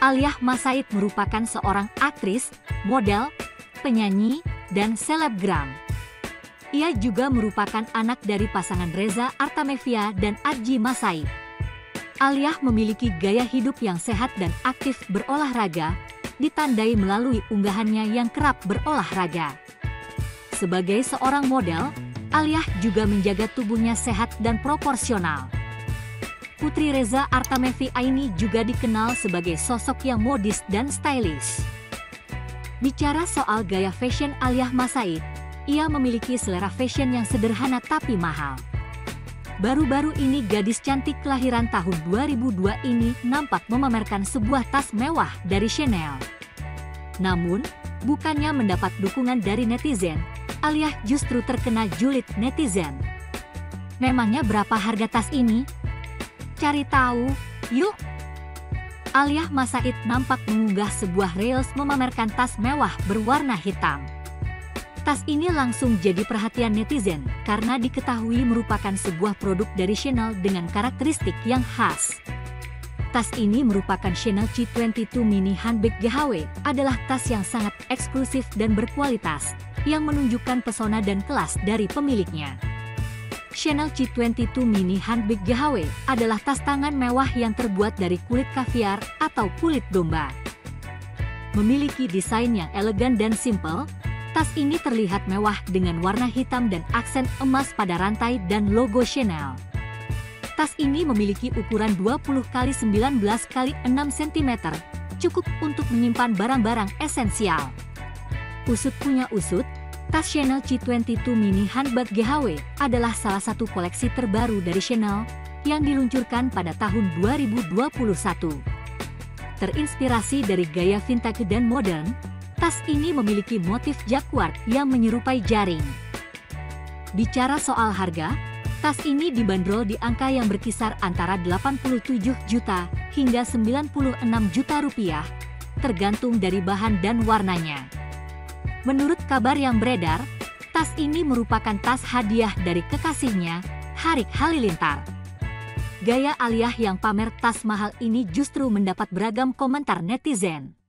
Alia Masaid merupakan seorang aktris, model, penyanyi, dan selebgram. Ia juga merupakan anak dari pasangan Reza Artamevia dan Adji Masaid. Alia memiliki gaya hidup yang sehat dan aktif berolahraga, ditandai melalui unggahannya yang kerap berolahraga. Sebagai seorang model, Alia juga menjaga tubuhnya sehat dan proporsional. Putri Reza Artamevia ini juga dikenal sebagai sosok yang modis dan stylish. Bicara soal gaya fashion Alia Masaid, ia memiliki selera fashion yang sederhana tapi mahal. Baru-baru ini gadis cantik kelahiran tahun 2002 ini nampak memamerkan sebuah tas mewah dari Chanel. Namun, bukannya mendapat dukungan dari netizen, Alia justru terkena julid netizen. Memangnya berapa harga tas ini? Cari tahu, yuk! Alia Masaid nampak mengunggah sebuah reels memamerkan tas mewah berwarna hitam. Tas ini langsung jadi perhatian netizen karena diketahui merupakan sebuah produk dari Chanel dengan karakteristik yang khas. Tas ini merupakan Chanel C22 Mini Handbag GHW, adalah tas yang sangat eksklusif dan berkualitas, yang menunjukkan pesona dan kelas dari pemiliknya. Chanel C22 Mini Handbag GHW adalah tas tangan mewah yang terbuat dari kulit kaviar atau kulit domba. Memiliki desain yang elegan dan simple, tas ini terlihat mewah dengan warna hitam dan aksen emas pada rantai dan logo Chanel. Tas ini memiliki ukuran 20x19x6 cm, cukup untuk menyimpan barang-barang esensial. Usut punya usut, tas Chanel C22 Mini Handbag GHW adalah salah satu koleksi terbaru dari Chanel yang diluncurkan pada tahun 2021. Terinspirasi dari gaya vintage dan modern, tas ini memiliki motif jacquard yang menyerupai jaring. Bicara soal harga, tas ini dibanderol di angka yang berkisar antara 87 juta hingga 96 juta rupiah, tergantung dari bahan dan warnanya. Menurut kabar yang beredar, tas ini merupakan tas hadiah dari kekasihnya, Harik Halilintar. Gaya Alia yang pamer tas mahal ini justru mendapat beragam komentar netizen.